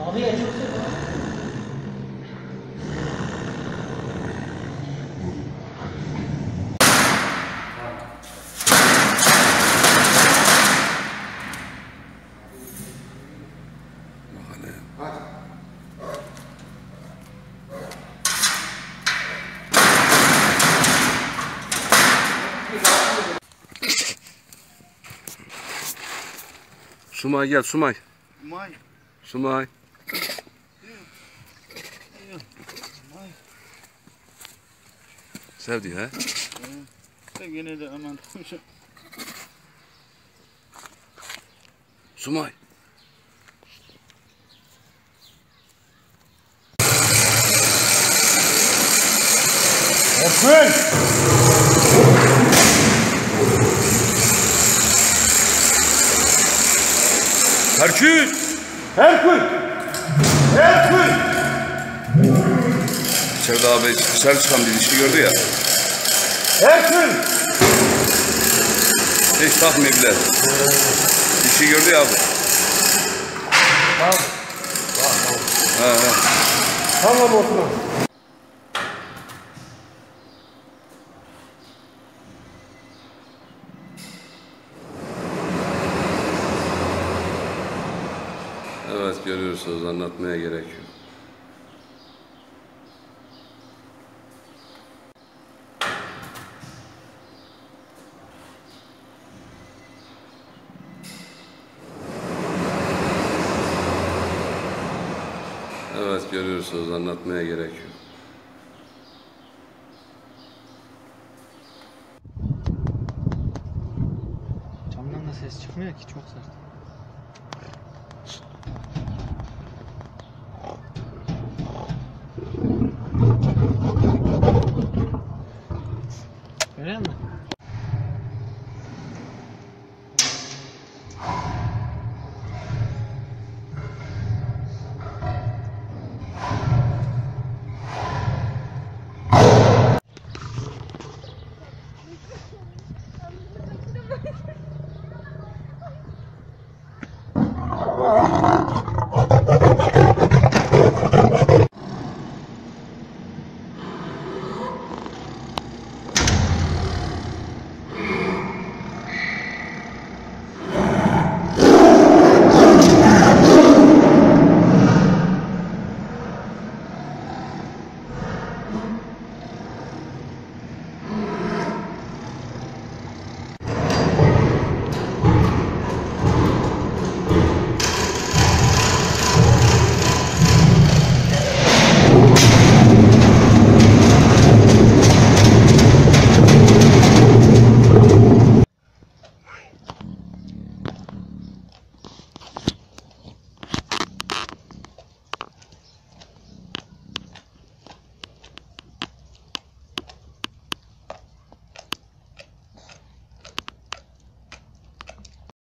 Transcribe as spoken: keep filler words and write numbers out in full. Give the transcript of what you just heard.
Kapıyı açıyorsun. Sumay gel Sumay. Sumay. Sumay. Sevdi ha? Evet. Yine de aman. Sumay. Herkül! Herkül! Herkül! Herkül! İçeride abi dışarı çıkan bir dişi gördü ya. Herkül! Hiç takmıyor bile. Dişi gördü ya abi. Tamam. He he. Tamam oturun. Evet görüyorsunuz, anlatmaya gerek yok. Evet görüyorsunuz, anlatmaya gerek yok. Camdan da ses çıkmıyor ki, çok sert. Görüyor musun? Oh.